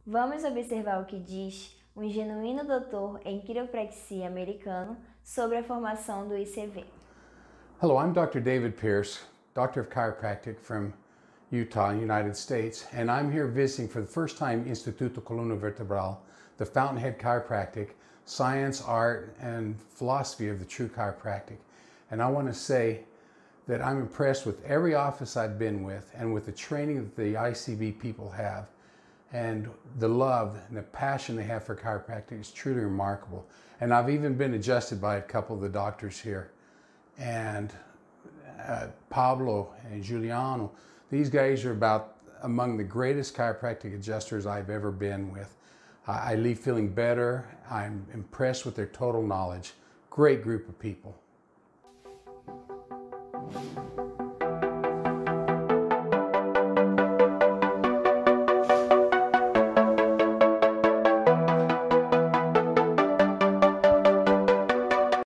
Vamos observar o que diz um genuíno doutor em quiropraxia americano sobre a formação do ICV. Hello, I'm Dr. David Pierce, Doctor of Chiropractic from Utah, United States, and I'm here visiting for the first time Instituto Columna Vertebral, the fountainhead chiropractic, science, art, and philosophy of the true chiropractic. And I want to say that I'm impressed with every office I've been with and with the training that the ICV people have. And the love and the passion they have for chiropractic is truly remarkable. And I've even been adjusted by a couple of the doctors here. And Pablo and Giuliano, these guys are about among the greatest chiropractic adjusters I've ever been with. I leave feeling better. I'm impressed with their total knowledge. Great group of people.